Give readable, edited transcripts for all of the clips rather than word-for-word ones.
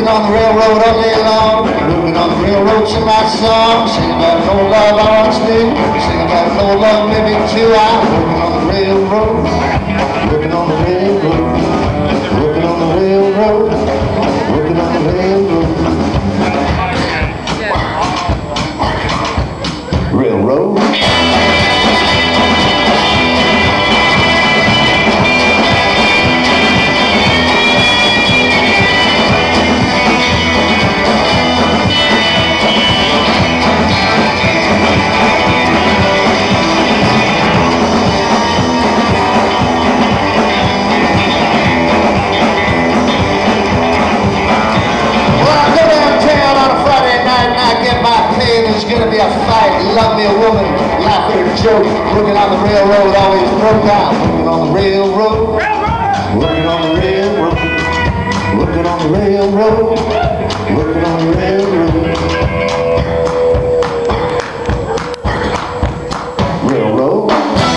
on the railroad all day long, working on the railroad, sing my song, sing about an old love I once knew, sing about an old love maybe too. I'm working on the railroad, working on the railroad, working on the railroad, working on the railroad. Railroad. A fight, love me a woman, laugh at her joke, working on the railroad, always broke down, working on the railroad, working on the railroad, working on the railroad, working on the railroad, railroad.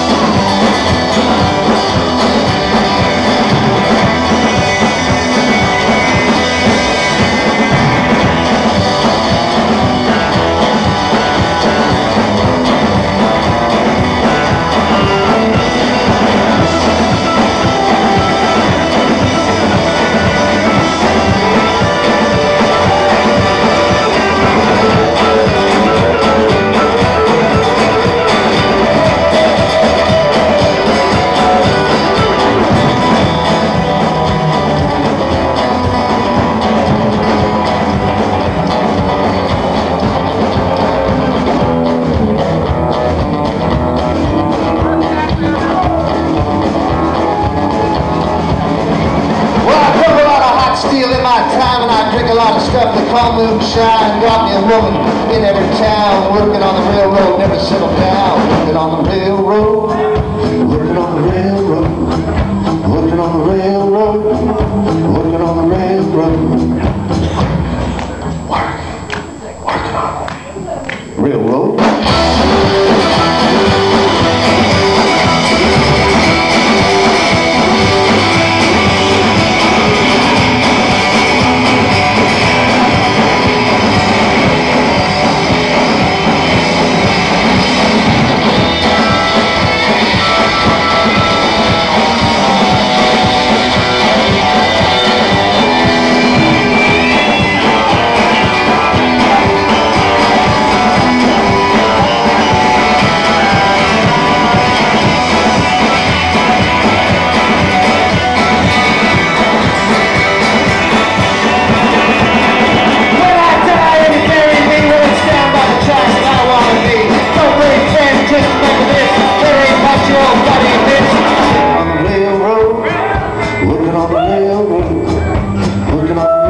Stuff they call moonshine, got me a woman in every town, working on the railroad, never settled down, working on the railroad, working on the railroad, working on the railroad, working on the railroad, working on the railroad. Working on the railroad, working on